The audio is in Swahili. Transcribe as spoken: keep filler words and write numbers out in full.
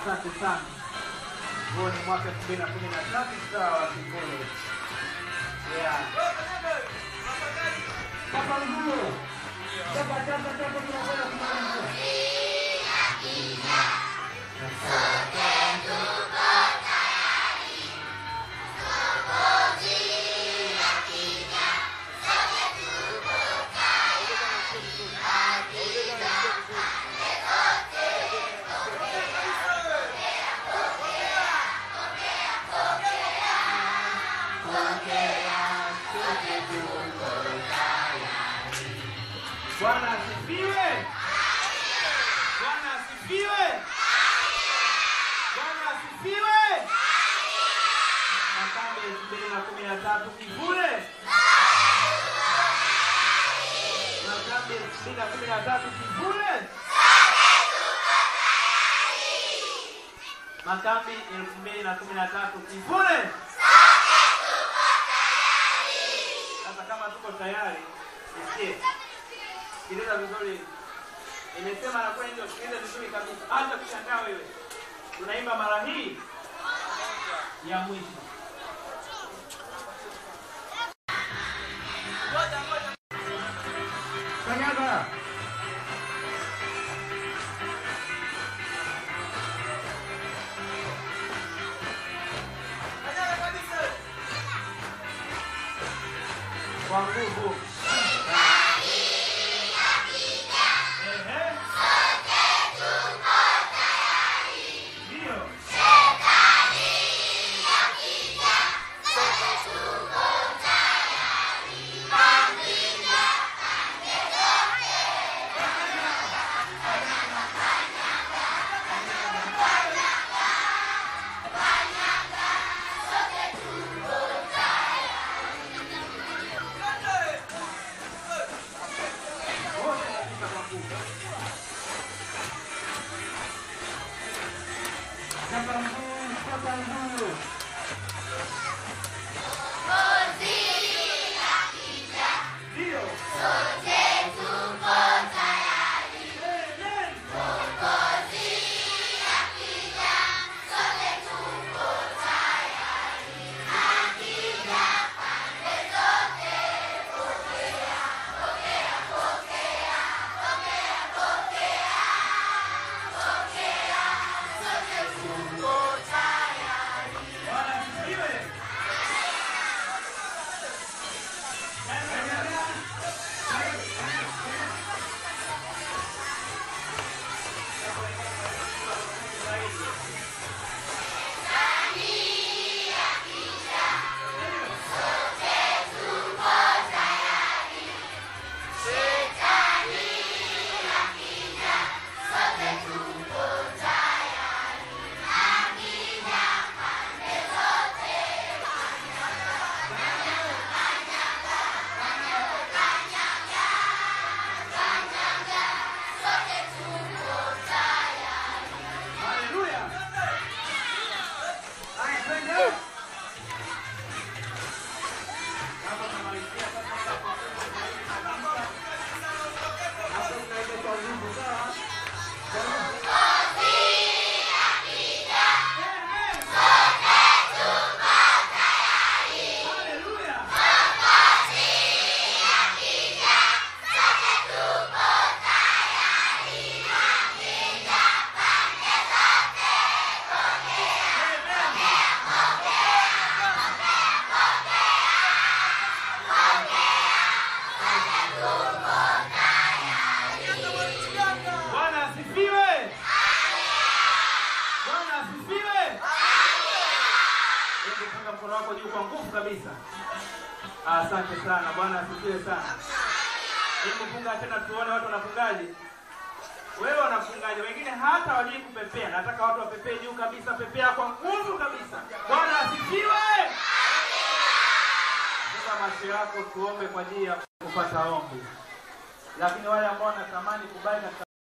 Asante sana. Huo ni mwaka elfu mbili na kumi na tatu sawa wa Kikole. Yeah. Kapa nguo. Kapa kapa kapa tunakwenda kumaliza. Bwana asifiwe. Bwana asifiwe. Bwana asifiwe. Makambi elfu mbili na kumi na tatu Kivule. Makambi elfu mbili na kumi na tatu Kivule. Makambi elfu mbili na kumi na tatu Kivule. Sasa kama tuko tayari, nisikie. Sikiliza vizuri. Nimesema na kweli ndio sikiliza vizuri kabisa. Acha kushangaa wewe. Tunaimba mara hii ya mwisho. Ngoja ngoja. Kanyaga. Kanyaga kabisa. Kwa nguvu. Mkono wako juu kwa nguvu kabisa. Asante sana. Bwana asifiwe sana. Hebu funga tena tuone watu wanafungaje. Wewe unafungaje? Wengine hata wajui kupepea. Nataka watu wapepee juu kabisa, pepea kwa nguvu kabisa. Bwana asifiwe. Funga macho yako tuombe kwa ajili ya kupata ombi. Lakini wale ambao wanatamani kubaki